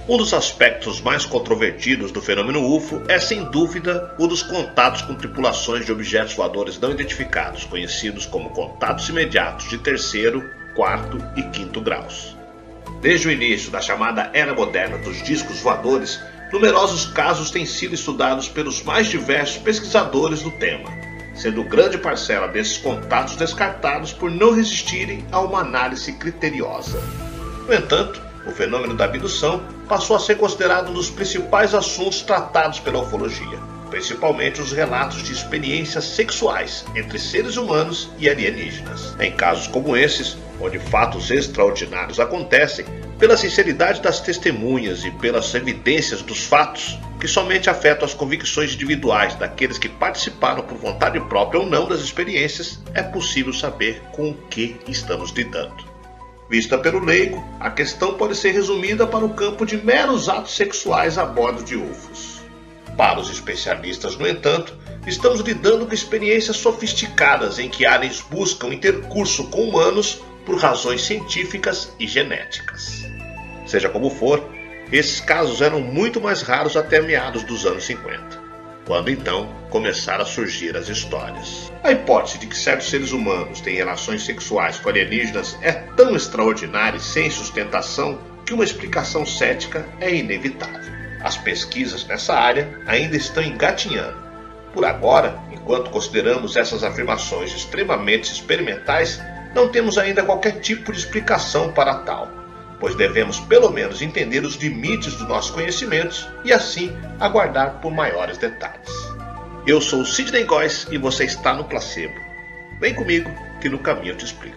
Um dos aspectos mais controvertidos do fenômeno UFO é, sem dúvida, o dos contatos com tripulações de objetos voadores não identificados, conhecidos como contatos imediatos de terceiro, quarto e quinto graus. Desde o início da chamada Era Moderna dos discos voadores, numerosos casos têm sido estudados pelos mais diversos pesquisadores do tema, sendo grande parcela desses contatos descartados por não resistirem a uma análise criteriosa. No entanto, o fenômeno da abdução passou a ser considerado um dos principais assuntos tratados pela ufologia, principalmente os relatos de experiências sexuais entre seres humanos e alienígenas. Em casos como esses, onde fatos extraordinários acontecem, pela sinceridade das testemunhas e pelas evidências dos fatos, que somente afetam as convicções individuais daqueles que participaram por vontade própria ou não das experiências, é possível saber com o que estamos lidando. Vista pelo leigo, a questão pode ser resumida para o campo de meros atos sexuais a bordo de UFOs. Para os especialistas, no entanto, estamos lidando com experiências sofisticadas em que aliens buscam intercurso com humanos por razões científicas e genéticas. Seja como for, esses casos eram muito mais raros até meados dos anos 50. Quando então começaram a surgir as histórias. A hipótese de que certos seres humanos têm relações sexuais com alienígenas é tão extraordinária e sem sustentação que uma explicação cética é inevitável. As pesquisas nessa área ainda estão engatinhando. Por agora, enquanto consideramos essas afirmações extremamente experimentais, não temos ainda qualquer tipo de explicação para tal, pois devemos pelo menos entender os limites dos nossos conhecimentos e assim aguardar por maiores detalhes. Eu sou o Sidney Góes e você está no Placebo. Vem comigo que no caminho eu te explico.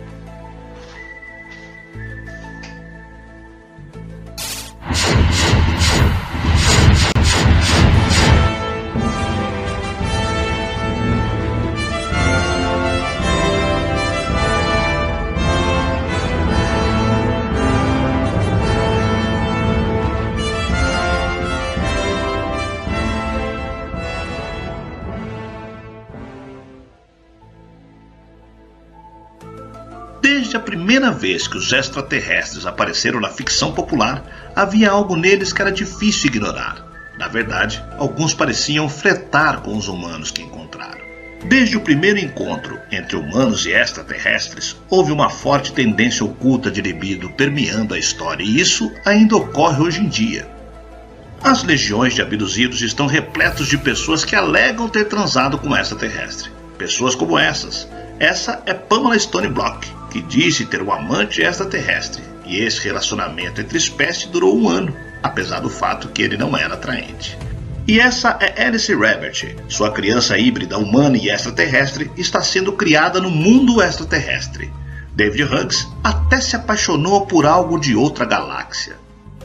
Desde a primeira vez que os extraterrestres apareceram na ficção popular, havia algo neles que era difícil ignorar. Na verdade, alguns pareciam flertar com os humanos que encontraram. Desde o primeiro encontro entre humanos e extraterrestres, houve uma forte tendência oculta de libido permeando a história, e isso ainda ocorre hoje em dia. As legiões de abduzidos estão repletos de pessoas que alegam ter transado com um extraterrestre. Pessoas como essas. Essa é Pamela Stone Block, que disse ter um amante extraterrestre, e esse relacionamento entre espécies durou 1 ano, apesar do fato que ele não era atraente. E essa é Alice Revert, sua criança híbrida humana e extraterrestre está sendo criada no mundo extraterrestre. David Hughes até se apaixonou por algo de outra galáxia.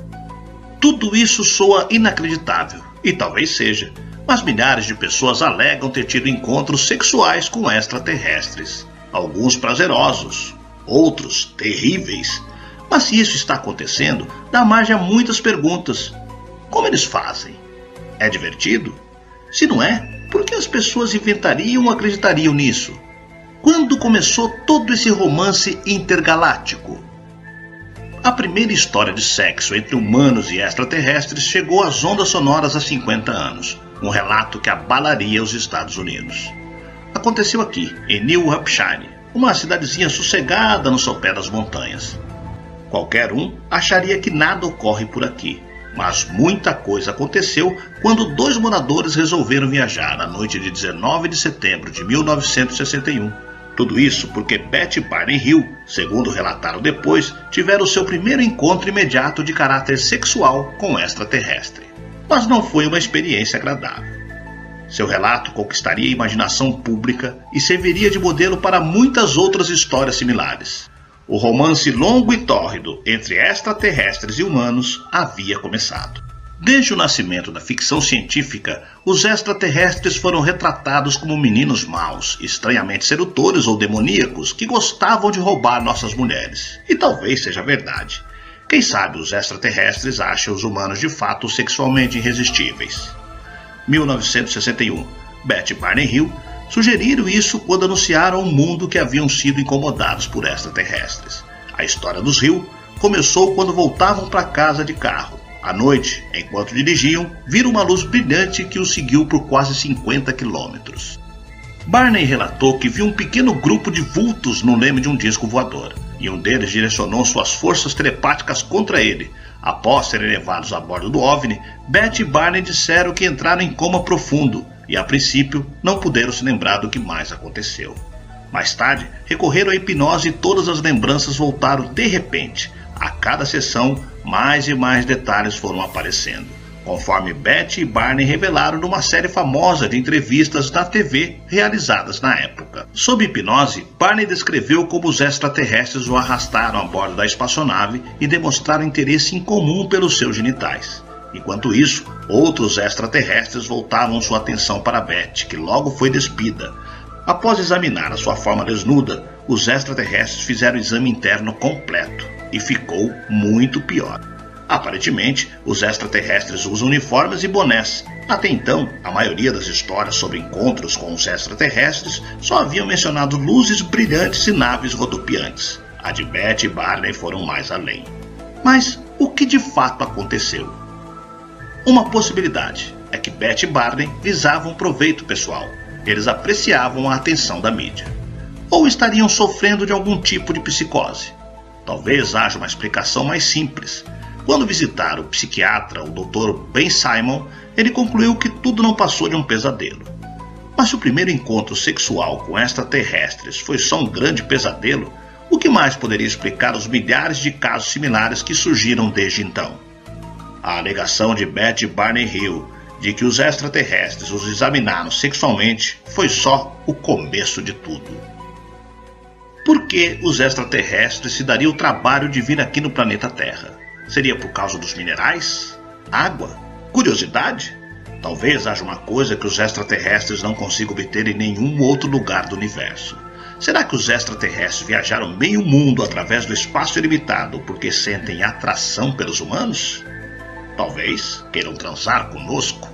Tudo isso soa inacreditável, e talvez seja, mas milhares de pessoas alegam ter tido encontros sexuais com extraterrestres. Alguns prazerosos, outros terríveis. Mas se isso está acontecendo, dá margem a muitas perguntas. Como eles fazem? É divertido? Se não é, por que as pessoas inventariam ou acreditariam nisso? Quando começou todo esse romance intergaláctico? A primeira história de sexo entre humanos e extraterrestres chegou às ondas sonoras há 50 anos. Um relato que abalaria os Estados Unidos. Aconteceu aqui, em New Hampshire, uma cidadezinha sossegada no sopé das montanhas. Qualquer um acharia que nada ocorre por aqui, mas muita coisa aconteceu quando 2 moradores resolveram viajar na noite de 19 de setembro de 1961. Tudo isso porque Beth e Barney Hill, segundo relataram depois, tiveram seu primeiro encontro imediato de caráter sexual com extraterrestre. Mas não foi uma experiência agradável. Seu relato conquistaria a imaginação pública e serviria de modelo para muitas outras histórias similares. O romance longo e tórrido entre extraterrestres e humanos havia começado. Desde o nascimento da ficção científica, os extraterrestres foram retratados como meninos maus, estranhamente sedutores ou demoníacos que gostavam de roubar nossas mulheres. E talvez seja verdade. Quem sabe os extraterrestres acham os humanos de fato sexualmente irresistíveis. 1961. Beth e Barney Hill sugeriram isso quando anunciaram ao mundo que haviam sido incomodados por extraterrestres. A história dos Hill começou quando voltavam para casa de carro. À noite, enquanto dirigiam, viram uma luz brilhante que os seguiu por quase 50 quilômetros. Barney relatou que viu um pequeno grupo de vultos no leme de um disco voador, e um deles direcionou suas forças telepáticas contra ele. Após serem levados a bordo do OVNI, Beth e Barney disseram que entraram em coma profundo e, a princípio, não puderam se lembrar do que mais aconteceu. Mais tarde, recorreram à hipnose e todas as lembranças voltaram de repente. A cada sessão, mais e mais detalhes foram aparecendo, conforme Beth e Barney revelaram numa série famosa de entrevistas na TV realizadas na época. Sob hipnose, Barney descreveu como os extraterrestres o arrastaram a bordo da espaçonave e demonstraram interesse incomum pelos seus genitais. Enquanto isso, outros extraterrestres voltavam sua atenção para Beth, que logo foi despida. Após examinar a sua forma desnuda, os extraterrestres fizeram o exame interno completo e ficou muito pior. Aparentemente, os extraterrestres usam uniformes e bonés. Até então, a maioria das histórias sobre encontros com os extraterrestres só haviam mencionado luzes brilhantes e naves rodopiantes. A de Beth e Barney foram mais além. Mas o que de fato aconteceu? Uma possibilidade é que Beth e Barney visavam proveito pessoal. Eles apreciavam a atenção da mídia. Ou estariam sofrendo de algum tipo de psicose. Talvez haja uma explicação mais simples. Quando visitaram o psiquiatra, o Dr. Ben Simon, ele concluiu que tudo não passou de um pesadelo. Mas se o primeiro encontro sexual com extraterrestres foi só um grande pesadelo, o que mais poderia explicar os milhares de casos similares que surgiram desde então? A alegação de Beth e Barney Hill de que os extraterrestres os examinaram sexualmente foi só o começo de tudo. Por que os extraterrestres se dariam o trabalho de vir aqui no planeta Terra? Seria por causa dos minerais? Água? Curiosidade? Talvez haja uma coisa que os extraterrestres não consigam obter em nenhum outro lugar do universo. Será que os extraterrestres viajaram meio mundo através do espaço ilimitado porque sentem atração pelos humanos? Talvez queiram transar conosco.